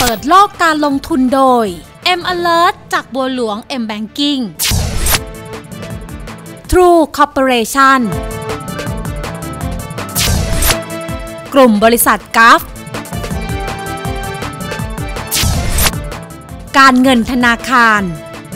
เปิดโลกการลงทุนโดย M Alert จากบัวหลวง M Banking True Corporation กลุ่มบริษัทกัฟการเงินธนาคาร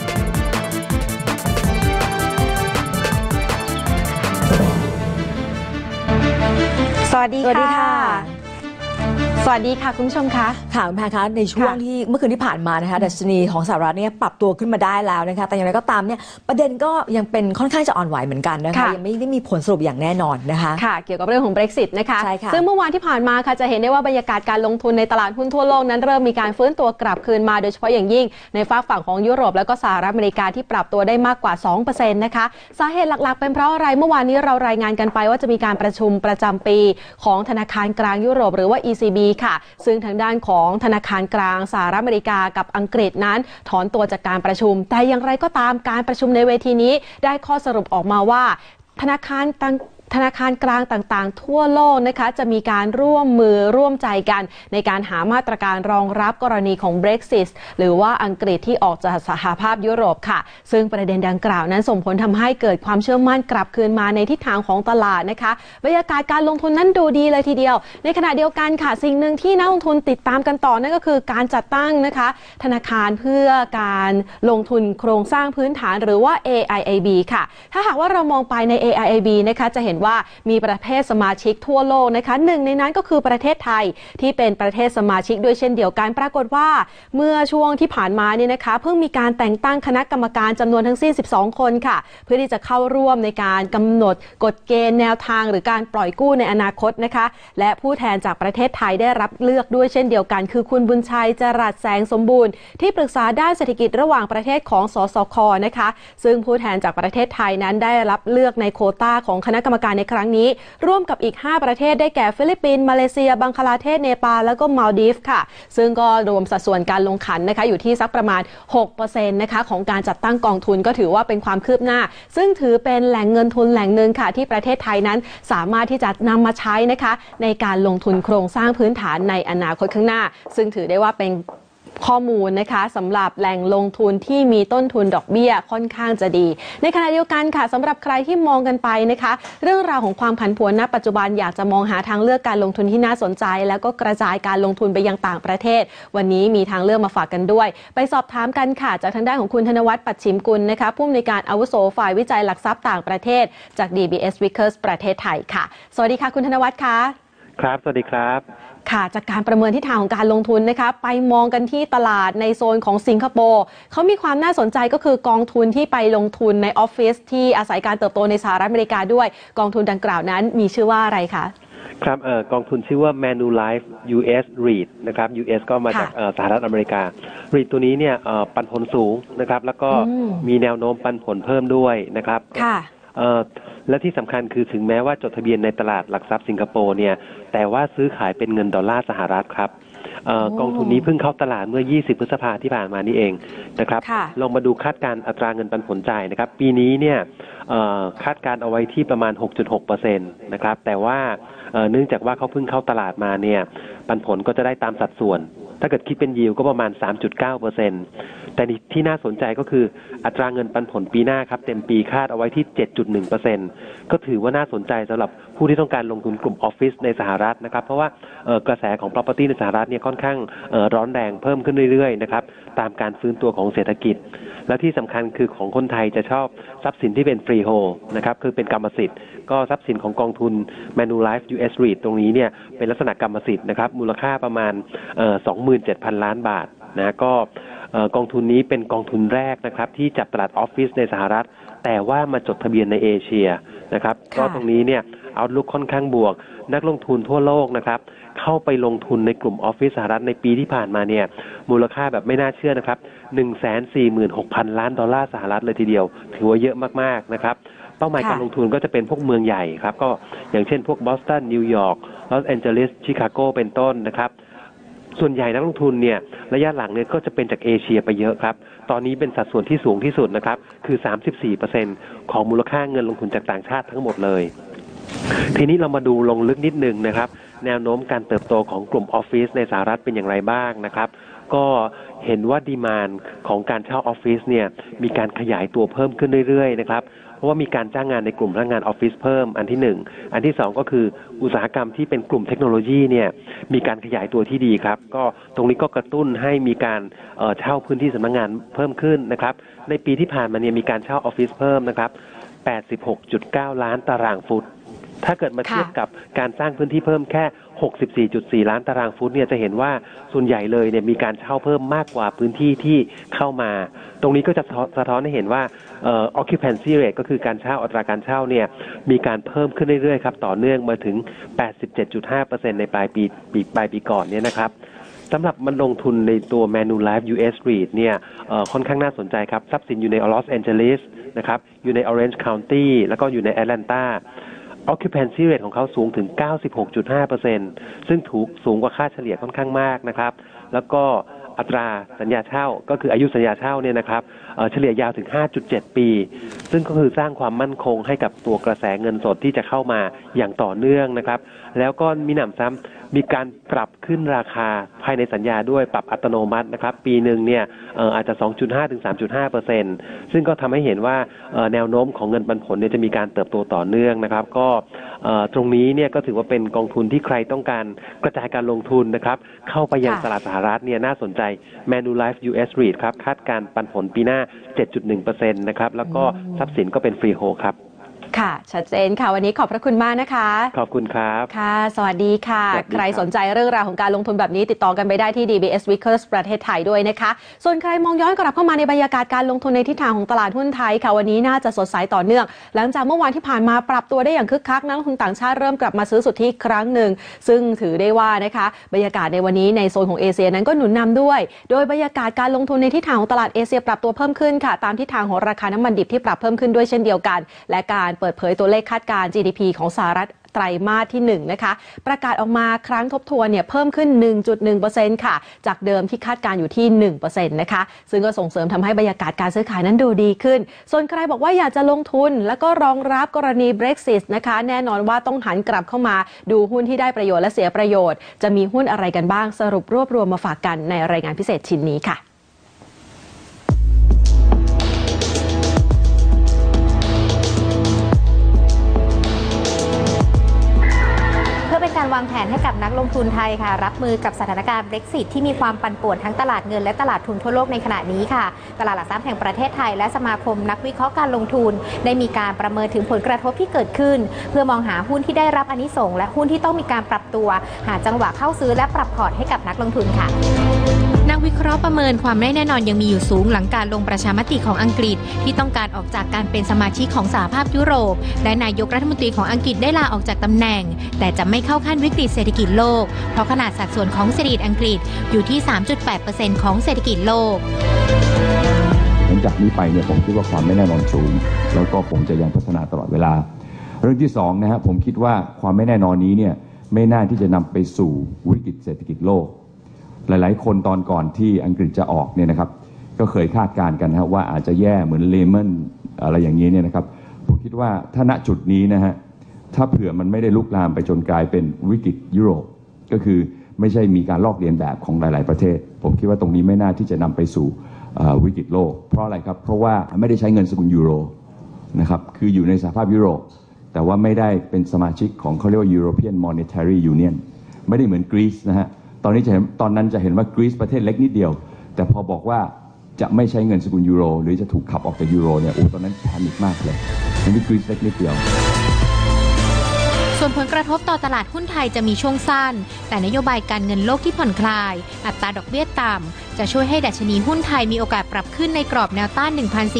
สวัสดีค่ะสวัสดีค่ะคุณผู้ชมคะค่ะคุณแพรคะในช่วงที่เมื่อคืนที่ผ่านมานะคะดัชนีของสหรัฐเนี่ยปรับตัวขึ้นมาได้แล้วนะคะแต่อย่างไรก็ตามเนี่ยประเด็นก็ยังเป็นค่อนข้างจะอ่อนไหวเหมือนกันนะคะยังไม่ได้มีผลสรุปอย่างแน่นอนนะคะค่ะเกี่ยวกับเรื่องของ Brexit นะคะใช่ค่ะซึ่งเมื่อวานที่ผ่านมาค่ะจะเห็นได้ว่าบรรยากาศการลงทุนในตลาดหุ้นทั่วโลกนั้นเริ่มมีการฟื้นตัวกลับคืนมาโดยเฉพาะอย่างยิ่งในฝากฝั่งของยุโรปและก็สหรัฐอเมริกาที่ปรับตัวได้มากกว่า 2% นะคะสาเหตุหลักๆเป็นเพราะอะไรเมื่อวานนี้เรารายงานกันไปว่าจะมีการประชุมประจำปีของธนาคารกลางยุโรปหรือว่า ECB ค่ะซึ่งทางด้านของธนาคารกลางสหรัฐอเมริกากับอังกฤษนั้นถอนตัวจากการประชุมแต่อย่างไรก็ตามการประชุมในเวทีนี้ได้ข้อสรุปออกมาว่าธนาคารกลางต่างๆทั่วโลกนะคะจะมีการร่วมมือร่วมใจกันในการหามาตรการรองรับกรณีของ Brexit หรือว่าอังกฤษที่ออกจากสหภาพยุโรปค่ะซึ่งประเด็นดังกล่าวนั้นส่งผลทำให้เกิดความเชื่อมั่นกลับคืนมาในทิศทางของตลาดนะคะบรรยากาศการลงทุนนั้นดูดีเลยทีเดียวในขณะเดียวกันค่ะสิ่งหนึ่งที่นักลงทุนติดตามกันต่อนั่นก็คือการจัดตั้งนะคะธนาคารเพื่อการลงทุนโครงสร้างพื้นฐานหรือว่า AIIB ค่ะถ้าหากว่าเรามองไปใน AIIB นะคะจะเห็นว่ามีประเทศสมาชิกทั่วโลกนะคะหนึ่งในนั้นก็คือประเทศไทยที่เป็นประเทศสมาชิกด้วยเช่นเดียวกันปรากฏว่าเมื่อช่วงที่ผ่านมาเนี่ยนะคะเพิ่งมีการแต่งตั้งคณะกรรมการจำนวนทั้งสิ้น12คนค่ะเพื่อที่จะเข้าร่วมในการกำหนดกฎเกณฑ์แนวทางหรือการปล่อยกู้ในอนาคตนะคะและผู้แทนจากประเทศไทยได้รับเลือกด้วยเช่นเดียวกันคือคุณบุญชัยจรัสแสงสมบูรณ์ที่ปรึกษาด้านเศรษฐกิจระหว่างประเทศของสสค.นะคะซึ่งผู้แทนจากประเทศไทยนั้นได้รับเลือกในโควต้าของคณะกรรมการในครั้งนี้ร่วมกับอีก5ประเทศได้แก่ฟิลิปปินส์มาเลเซียบังคลาเทศเนปาลแล้วก็มาลดีฟค่ะซึ่งก็รวมสัดส่วนการลงขันนะคะอยู่ที่สักประมาณ 6% นะคะของการจัดตั้งกองทุนก็ถือว่าเป็นความคืบหน้าซึ่งถือเป็นแหล่งเงินทุนแหล่งหนึ่งค่ะที่ประเทศไทยนั้นสามารถที่จะนำมาใช้นะคะในการลงทุนโครงสร้างพื้นฐานในอนาคตข้างหน้าซึ่งถือได้ว่าเป็นข้อมูลนะคะสำหรับแหล่งลงทุนที่มีต้นทุนดอกเบี้ยค่อนข้างจะดีในขณะเดียวกันค่ะสำหรับใครที่มองกันไปนะคะเรื่องราวของความผันผวนณปัจจุบันอยากจะมองหาทางเลือกการลงทุนที่น่าสนใจแล้วก็กระจายการลงทุนไปยังต่างประเทศวันนี้มีทางเลือกมาฝากกันด้วยไปสอบถามกันค่ะจากทางด้านของคุณธนวัฒน์ปัจฉิมกุลนะคะผู้อำนวยการอาวุโสฝ่ายวิจัยหลักทรัพย์ต่างประเทศจาก DBS Vickers ประเทศไทยค่ะสวัสดีค่ะคุณธนวัฒน์ค่ะครับสวัสดีครับค่ะจากการประเมินทิศทางของการลงทุนนะคะไปมองกันที่ตลาดในโซนของสิงคโปร์เขามีความน่าสนใจก็คือกองทุนที่ไปลงทุนในออฟฟิศที่อาศัยการเติบโตในสหรัฐอเมริกาด้วยกองทุนดังกล่าวนั้นมีชื่อว่าอะไรคะครับกองทุนชื่อว่า Manulife US REIT นะครับ US ก็มาจากสหรัฐอเมริกา REIT ตัวนี้เนี่ยปันผลสูงนะครับแล้วก็มีแนวโน้มปันผลเพิ่มด้วยนะครับค่ะและที่สำคัญคือถึงแม้ว่าจดทะเบียนในตลาดหลักทรัพย์สิงคโปร์เนี่ยแต่ว่าซื้อขายเป็นเงินดอลลาร์สหรัฐครับกองทุนนี้เพิ่งเข้าตลาดเมื่อ20พฤษภาคมที่ผ่านมานี่เองนะครับลองมาดูคาดการณ์อัตราเงินปันผลจ่ายนะครับปีนี้เนี่ยคาดการณ์เอาไว้ที่ประมาณ 6.6% นะครับแต่ว่าเนื่องจากว่าเขาเพิ่งเข้าตลาดมาเนี่ยปันผลก็จะได้ตามสัดส่วนถ้าเกิดคิดเป็นยิวก็ประมาณ 3.9% แต่ที่น่าสนใจก็คืออัตราเงินปันผลปีหน้าครับเต็มปีคาดเอาไว้ที่ 7.1% ก็ถือว่าน่าสนใจสำหรับผู้ที่ต้องการลงทุนกลุ่มออฟฟิศในสหรัฐนะครับเพราะว่ากระแสของ property ในสหรัฐเนี่ยค่อนข้างร้อนแรงเพิ่มขึ้นเรื่อยๆนะครับตามการฟื้นตัวของเศรษฐกิจและที่สำคัญคือของคนไทยจะชอบทรัพย์สินที่เป็น freehold นะครับคือเป็นกรรมสิทธิ์ก็ทรัพย์สินของกองทุน Manulife US REIT ตรงนี้เนี่ยเป็นลักษณะกรรมสิทธิ์นะครับมูลค่าประมาณ27,000 ล้านบาทนะก็กองทุนนี้เป็นกองทุนแรกนะครับที่จับตลาดออฟฟิศในสหรัฐแต่ว่ามาจดทะเบียนในเอเชียนะครับก็ตรงนี้เนี่ยเอาลุกค่อนข้างบวกนักลงทุนทั่วโลกนะครับเข้าไปลงทุนในกลุ่มออฟฟิศสหรัฐในปีที่ผ่านมาเนี่ยมูลค่าแบบไม่น่าเชื่อนะครับ 146,000 ล้านดอลลาร์สหรัฐเลยทีเดียวถือว่าเยอะมากๆนะครับเป้าหมายการลงทุนก็จะเป็นพวกเมืองใหญ่ครับก็อย่างเช่นพวกบอสตันนิวยอร์กลอสแอนเจลิสชิคาโกเป็นต้นนะครับส่วนใหญ่นักลงทุนเนี่ยระยะหลังเนี่ยก็จะเป็นจากเอเชียไปเยอะครับตอนนี้เป็นสัดส่วนที่สูงที่สุดนะครับคือ 34% ของมูลค่าเงินลงทุนจากต่างชาติทั้งหมดเลยทีนี้เรามาดูลงลึกนิดนึงนะครับแนวโน้มการเติบโตของกลุ่มออฟฟิศในสหรัฐเป็นอย่างไรบ้างนะครับก็เห็นว่าดีมานด์ของการเช่าออฟฟิศเนี่ยมีการขยายตัวเพิ่มขึ้นเรื่อยๆนะครับเพราะว่ามีการจ้างงานในกลุ่มพนักงานออฟฟิศเพิ่มอันที่1อันที่2ก็คืออุตสาหกรรมที่เป็นกลุ่มเทคโนโลยีเนี่ยมีการขยายตัวที่ดีครับก็ตรงนี้ก็กระตุ้นให้มีการเช่าพื้นที่สำนักงานเพิ่มขึ้นนะครับในปีที่ผ่านมาเนี่ยมีการเช่าออฟฟิศเพิ่มนะครับ 86.9 ล้านตารางฟุตถ้าเกิดมาเทียบกับการสร้างพื้นที่เพิ่มแค่ 64.4 ล้านตารางฟุตเนี่ยจะเห็นว่าส่วนใหญ่เลยเนี่ยมีการเช่าเพิ่มมากกว่าพื้นที่ที่เข้ามาตรงนี้ก็จะสะท้อนให้เห็นว่าoccupancy rate ก็คือการเช่าอัตราการเช่าเนี่ยมีการเพิ่มขึ้นเรื่อยๆครับต่อเนื่องมาถึง 87.5% ในปลายปีก่อนเนี่ยนะครับสำหรับมันลงทุนในตัว Manulife US REIT เนี่ยค่อนข้างน่าสนใจครับทรัพย์สินอยู่ในลอสแอนเจลิสนะครับอยู่ใน Orange County แล้วก็อยู่ในแอตแลนตาoccupancy rate ของเขาสูงถึง 96.5% ซึ่งสูงกว่าค่าเฉลี่ยค่อนข้างมากนะครับแล้วก็อัตราสัญญาเช่าก็คืออายุสัญญาเช่าเนี่ยนะครับเฉลี่ยยาวถึง 5.7 ปีซึ่งก็คือสร้างความมั่นคงให้กับตัวกระแสเงินสดที่จะเข้ามาอย่างต่อเนื่องนะครับแล้วก็มีหนำซ้ำมีการปรับขึ้นราคาภายในสัญญาด้วยปรับอัตโนมัตินะครับปีหนึ่งเนี่ยอาจจะ 2.5 ถึง 3.5% ซึ่งก็ทำให้เห็นว่าแนวโน้มของเงินปันผลเนี่ยจะมีการเติบโตต่อเนื่องนะครับก็ตรงนี้เนี่ยก็ถือว่าเป็นกองทุนที่ใครต้องการกระจายการลงทุนนะครับเข้าไปยังตลาดสหรัฐเนี่ยน่าสนใจ Manulife US REIT ครับคาดการปันผลปีหน้า 7.1% นะครับแล้วก็ทรัพย์สินก็เป็นฟรีโฮลด์ครับค่ะชัดเจนค่ะวันนี้ขอบพระคุณมากนะคะขอบคุณครับค่ะสวัสดีค่ะใครสนใจเรื่องราวของการลงทุนแบบนี้ติดต่อกันไปได้ที่ DBS Vickers ประเทศไทยด้วยนะคะส่วนใครมองย้อนกลับเข้ามาในบรรยากาศการลงทุนในทิศทางของตลาดหุ้นไทยค่ะวันนี้น่าจะสดใสต่อเนื่องหลังจากเมื่อวานที่ผ่านมาปรับตัวได้อย่างคึกคักนักลงทุนต่างชาติเริ่มกลับมาซื้อสุทธิครั้งหนึ่งซึ่งถือได้ว่านะคะบรรยากาศในวันนี้ในโซนของเอเชียนั้นก็หนุนนำด้วยโดยบรรยากาศการลงทุนในทิศทางของตลาดเอเชียปรับตัวเพิ่มขึ้นค่ะตามทิศทางของราคาน้ำมันดิบที่ปรับเพิ่มขึ้นด้วยเช่นเดียวกันและการเปิดเผยตัวเลขคาดการ GDP ของสหรัฐไตรมาสที่1นะคะประกาศออกมาครั้งทบทวนเนี่ยเพิ่มขึ้น 1.1% ค่ะจากเดิมที่คาดการอยู่ที่ 1% นะคะซึ่งก็ส่งเสริมทำให้บรรยากาศการซื้อขายนั้นดูดีขึ้นส่วนใครบอกว่าอยากจะลงทุนแล้วก็รองรับกรณี Brexit นะคะแน่นอนว่าต้องหันกลับเข้ามาดูหุ้นที่ได้ประโยชน์และเสียประโยชน์จะมีหุ้นอะไรกันบ้างสรุปรวบรวมมาฝากกันในรายงานพิเศษชิ้นนี้ค่ะการวางแผนให้กับนักลงทุนไทยค่ะรับมือกับสถานการณ์ Brexit ที่มีความปั่นป่วนทั้งตลาดเงินและตลาดทุนทั่วโลกในขณะนี้ค่ะตลาดหลักทรัพย์แห่งประเทศไทยและสมาคมนักวิเคราะห์การลงทุนได้มีการประเมินถึงผลกระทบที่เกิดขึ้นเพื่อมองหาหุ้นที่ได้รับอานิสงส์และหุ้นที่ต้องมีการปรับตัวหาจังหวะเข้าซื้อและปรับพอร์ตให้กับนักลงทุนค่ะนักวิเคราะห์ประเมินความไม่แน่นอนยังมีอยู่สูงหลังการลงประชามติของอังกฤษที่ต้องการออกจากการเป็นสมาชิกของสหภาพยุโรปและนายกรัฐมนตรีของอังกฤษได้ลาออกจากตำแหน่งแต่จะไม่เข้าขั้นวิกฤตเศรษฐกิจโลกเพราะขนาดสัดส่วนของเศรษฐกิจอังกฤษอยู่ที่ 3.8% ของเศรษฐกิจโลกหลังจากนี้ไปเนี่ยผมคิดว่าความไม่แน่นอนสูงแล้วก็ผมจะยังพัฒนาตลอดเวลาเรื่องที่2นะฮะผมคิดว่าความไม่แน่นอนนี้เนี่ยไม่น่าที่จะนำไปสู่วิกฤตเศรษฐกิจโลกหลายๆคนตอนก่อนที่อังกฤษจะออกเนี่ยนะครับก็เคยคาดการณ์กันว่าอาจจะแย่เหมือนเลมอนอะไรอย่างนี้เนี่ยนะครับผมคิดว่าถ้าณจุดนี้นะฮะถ้าเผื่อมันไม่ได้ลุกลามไปจนกลายเป็นวิกฤตยุโรปก็คือไม่ใช่มีการลอกเลียนแบบของหลายๆประเทศผมคิดว่าตรงนี้ไม่น่าที่จะนำไปสู่วิกฤตโลกเพราะอะไรครับเพราะว่าไม่ได้ใช้เงินสกุลยูโรนะครับคืออยู่ในสหภาพยุโรปแต่ว่าไม่ได้เป็นสมาชิกของเขาเรียกว่า European Monetary Union ไม่ได้เหมือนกรีซนะฮะตอนนั้นจะเห็นว่ากรีซประเทศเล็กนิดเดียวแต่พอบอกว่าจะไม่ใช้เงินสกุลยูโรหรือจะถูกขับออกจากยูโรเนี่ยตอนนั้นแพนิคมากเลยนี่กรีซเล็กนิดเดียวส่วนผลกระทบต่อตลาดหุ้นไทยจะมีช่วงสั้นแต่นโยบายการเงินโลกที่ผ่อนคลายอัตราดอกเบี้ยต่ำจะช่วยให้ดัชนีหุ้นไทยมีโอกาสปรับขึ้นในกรอบแนวต้าน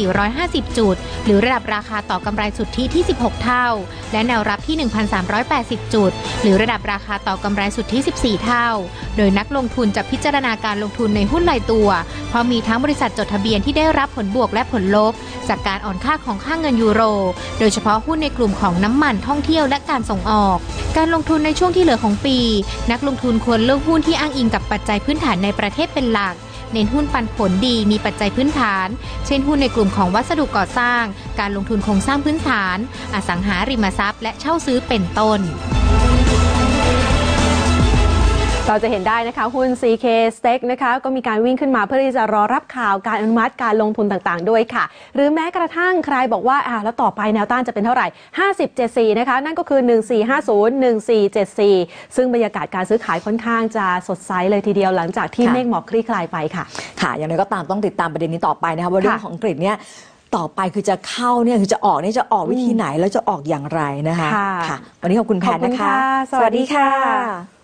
1,450 จุดหรือระดับราคาต่อกำไรสุทธิที่16เท่าและแนวรับที่ 1,380 จุดหรือระดับราคาต่อกำไรสุทธิ14เท่าโดยนักลงทุนจะพิจารณาการลงทุนในหุ้นรายตัวเพราะมีทั้งบริษัทจดทะเบียนที่ได้รับผลบวกและผลลบจากการอ่อนค่าของค่าเงินยูโรโดยเฉพาะหุ้นในกลุ่มของน้ำมันท่องเที่ยวและการส่งออกการลงทุนในช่วงที่เหลือของปีนักลงทุนควรเลือกหุ้นที่อ้างอิงกับปัจจัยพื้นฐานในประเทศเป็นหลักเน้นหุ้นปันผลดีมีปัจจัยพื้นฐานเช่นหุ้นในกลุ่มของวัสดุก่อสร้างการลงทุนโครงสร้างพื้นฐานอสังหาริมทรัพย์และเช่าซื้อเป็นต้นเราจะเห็นได้นะคะหุ้น CK Steak นะคะก็มีการวิ่งขึ้นมาเพื่อที่จะรอรับข่าวการอนุมัติการลงทุนต่างๆด้วยค่ะหรือแม้กระทั่งใครบอกว่าแล้วต่อไปแนวต้านจะเป็นเท่าไหร่50.74นะคะนั่นก็คือ1450-1474ซึ่งบรรยากาศการซื้อขายค่อนข้างจะสดใสเลยทีเดียวหลังจากที่เมฆหมอกคลี่คลายไปค่ะค่ะอย่างไรก็ตามต้องติดตามประเด็นนี้ต่อไปนะคะว่าเรื่องของอังกฤษเนี่ยต่อไปคือจะเข้าเนี่ยคือจะออกเนี่ยจะออกวิธีไหนแล้วจะออกอย่างไรนะคะค่ะวันนี้ขอบคุณแพนนะคะสวัสดีค่ะ